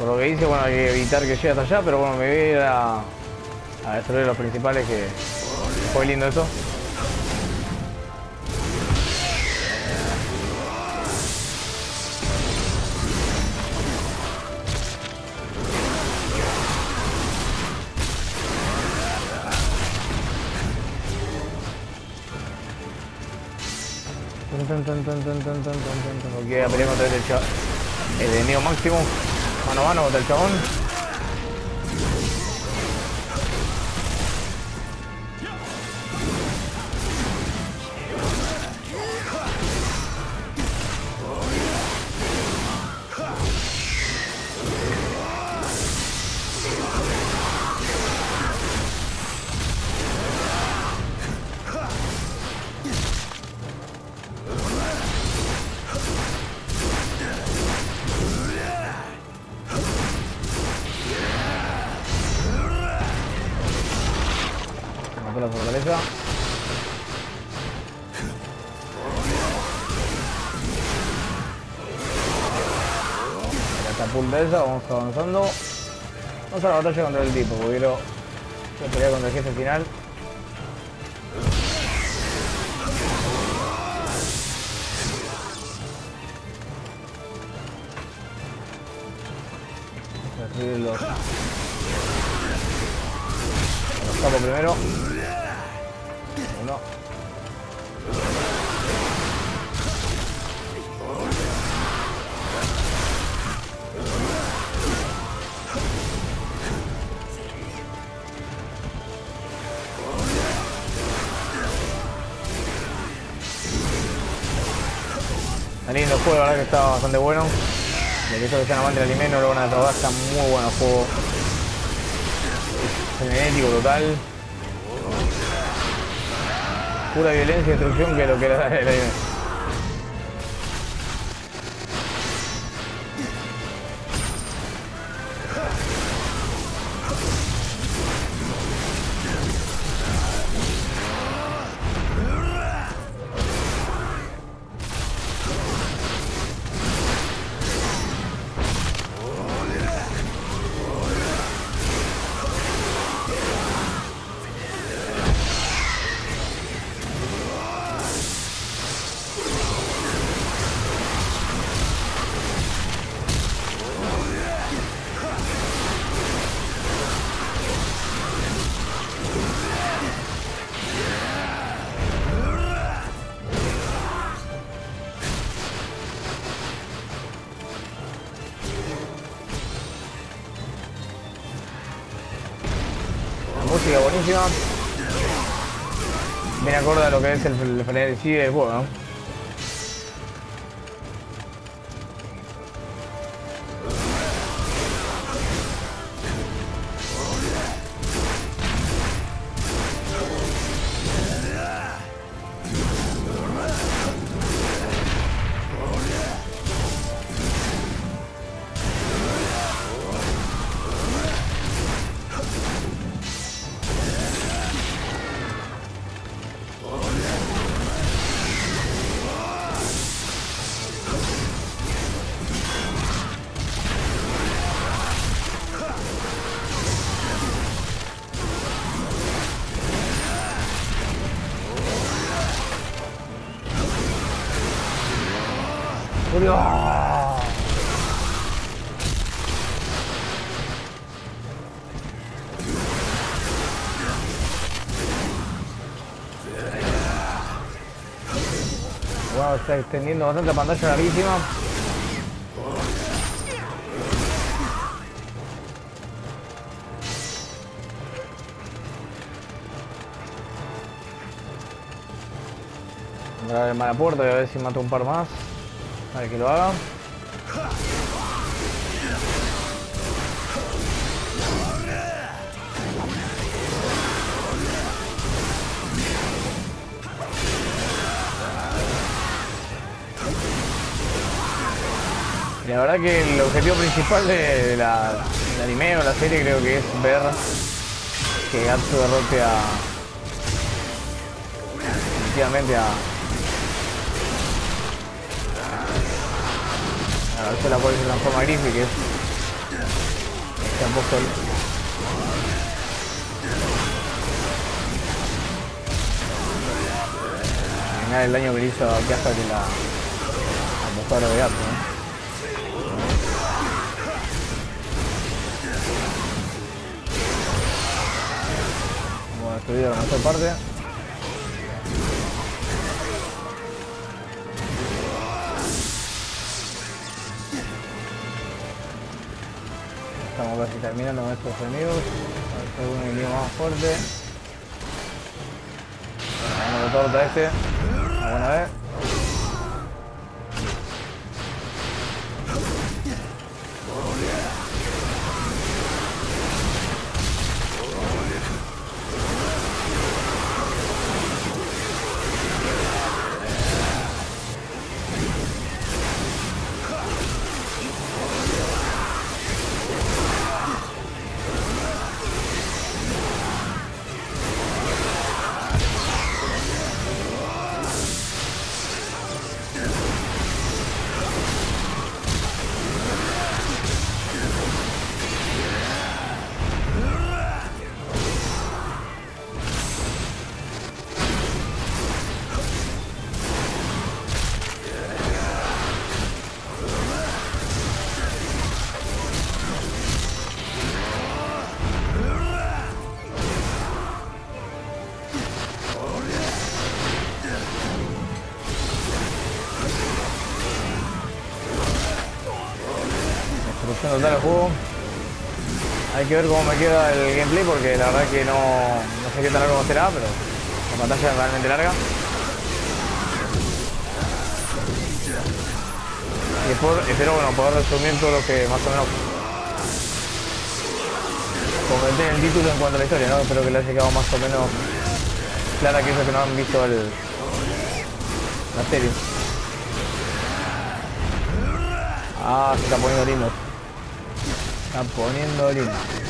Por lo que dice, bueno, hay que evitar que llegue hasta allá, pero bueno, me voy a ir a destruir los principales, que fue lindo eso. Ok, peleamos otra vez el enemigo máximo. Mano a mano contra el chabón. La fortaleza. La catapulta esa, vamos avanzando. Vamos a la batalla contra el tipo, porque quiero pelear contra el jefe final. Vamos a destruir los capos primero. Uno. Está lindo el juego, la verdad que está bastante bueno. De que eso que sean amantes del anime no lo van a defraudar, está muy bueno el juego. Frenético total. Pura violencia y destrucción, que es lo que era el anime. Música buenísima. Bien acorde a lo que es el frenesí del juego, ¿no? Wow, está extendiendo bastante la pantalla, larguísima. Voy a ver la puerta y a ver si mato un par más. A ver que lo haga. Y la verdad que el objetivo principal del anime o la serie creo que es ver que Gatsu derrote definitivamente a ver si la cual se transforma Griffith, que es ese apóstol. Mirá el daño que le hizo a Kiasa que la mujer de gato, ¿no? Vamos a destruir la mayor parte. Estamos casi terminando con estos enemigos. A ver si hay algún enemigo más fuerte. Vamos a torta este. A buena vez. Destrucción total del juego. Hay que ver cómo me queda el gameplay porque la verdad que no sé qué tan largo será, pero la pantalla es realmente larga. Y después espero poder resumir todo lo que más o menos comenté en el título en cuanto a la historia, ¿no? Espero que les haya quedado más o menos clara a aquellos que no han visto la serie. Ah, se está poniendo lindo. Se está poniendo lindo.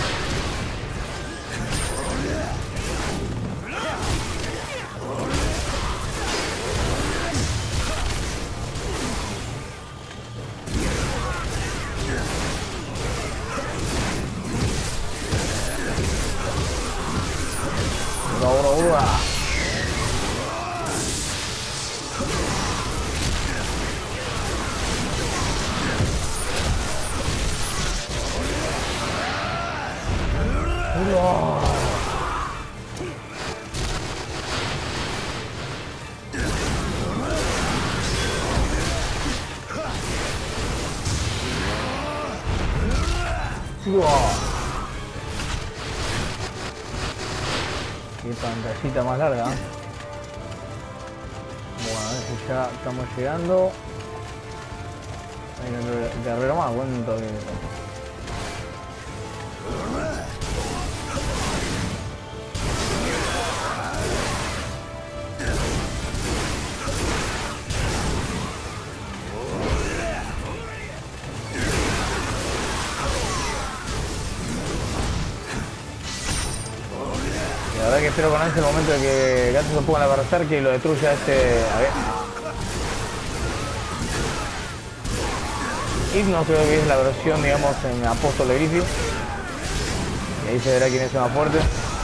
Ahora. Qué pantallita más larga. Bueno, a ver si ya estamos llegando. Hay un guerrero más, cuánto que... La verdad que espero con ansia el momento de que Gato se ponga a abrazar que lo destruya a este... A ver. Hipno creo que es la versión, digamos, en Apóstol de Griffith. Y ahí se verá quién es el más fuerte.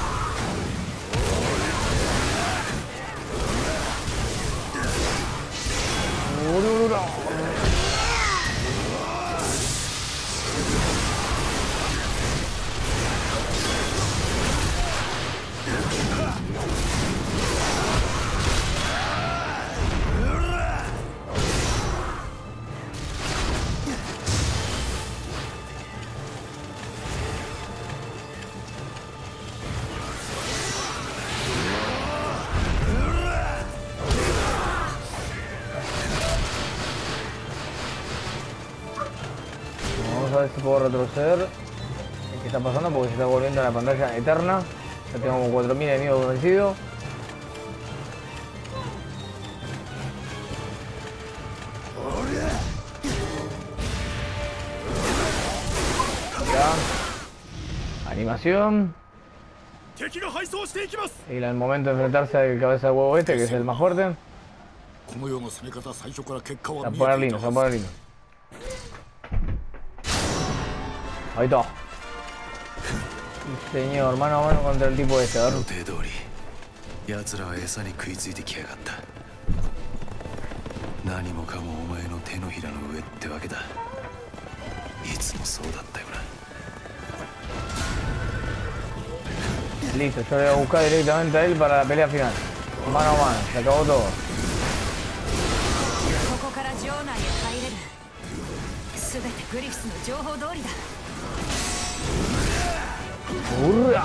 Vamos a ver si puedo retroceder. ¿Qué está pasando? Porque se está volviendo a la pantalla eterna. Ya tengo como 4000 enemigos vencidos. Ya. Animación. Y el momento de enfrentarse al cabeza de huevo este, que es el más fuerte. Se va a poner lindo, se va a poner lindo. Ahí está. Señor, mano a mano contra el tipo ese, ¿verdad? 奴らは餌に食いついてきやがった。何もかもお前の手のひらの上ってわけだ。いつもそうだったよな。 Listo, yo le voy a buscar directamente a él para la pelea final. Mano a mano, se acabó todo. ¡Hurra!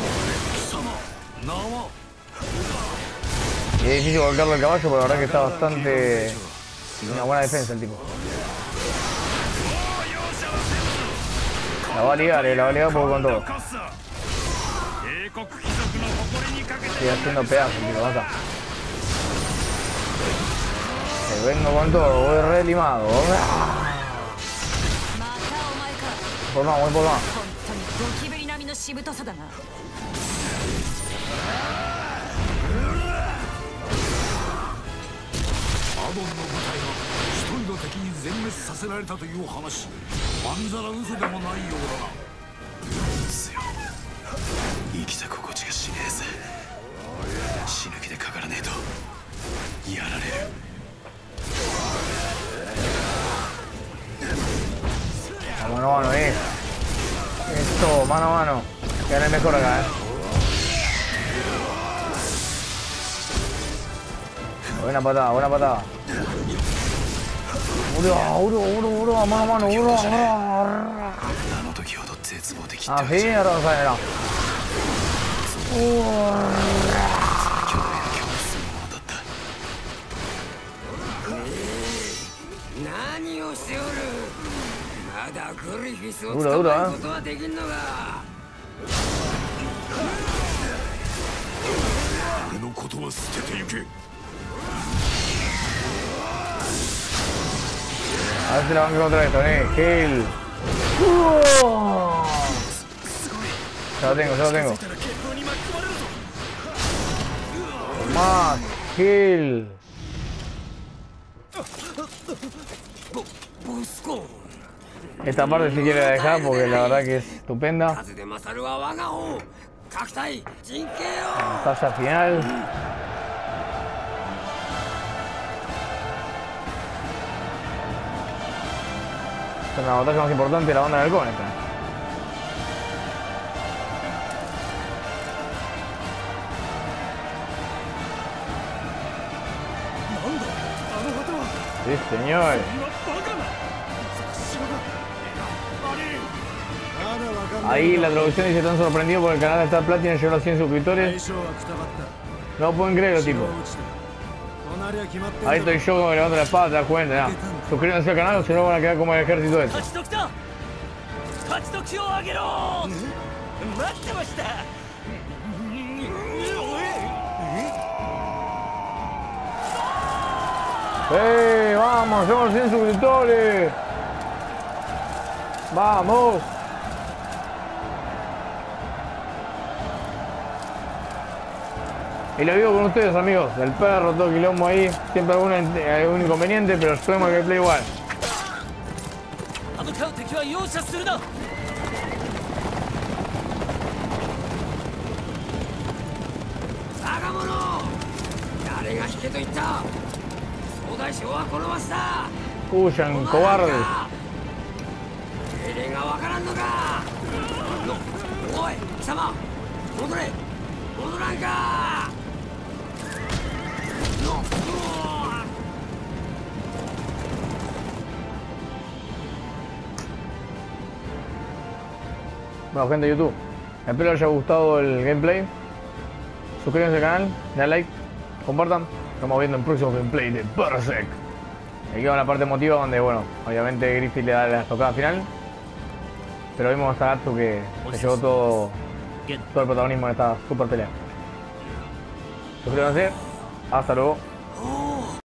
Y es difícil volcarlo al caballo, pero la verdad que está bastante... Una buena defensa el tipo. La va a ligar porque con todo. Estoy haciendo pedazos, tío, basta. Te vengo con todo, voy re limado. Por más, voy por más. Mano a mano, esto, mano a mano. Que ahora es mejor acá, Buena patada, buena patada. Mano a mano, Ah, sí, ahora vamos a ver. Duro, A ver si la van a encontrar esto, Gil. Ya lo tengo. Más, Gil. Esta parte si quiere dejar porque la verdad que es estupenda. Batalla final. Es una batalla más importante de la banda del halcón esta. Sí, señor. Ahí la traducción dice: tan sorprendido por el canal de Star Platinum llegó a los 100 suscriptores. No pueden creerlo, tipo. Ahí estoy yo como levando la espada, te das cuenta, Suscríbanse al canal o si no van a quedar como el ejército ese. ¡Vamos! ¡Somos 100 suscriptores! ¡Vamos! Y lo digo con ustedes, amigos, el perro, todo quilombo ahí, siempre algún inconveniente, pero esperemos que play igual. Huyan, cobardes. Bueno, gente de YouTube, espero les haya gustado el gameplay. Suscríbanse al canal, denle like, compartan. Estamos viendo el próximo gameplay de Berserk. Aquí va la parte emotiva donde, bueno, obviamente Griffith le da la estocada final. Pero vimos a Gatsu que se llevó todo el protagonismo en esta super pelea. Suscríbanse, hasta luego.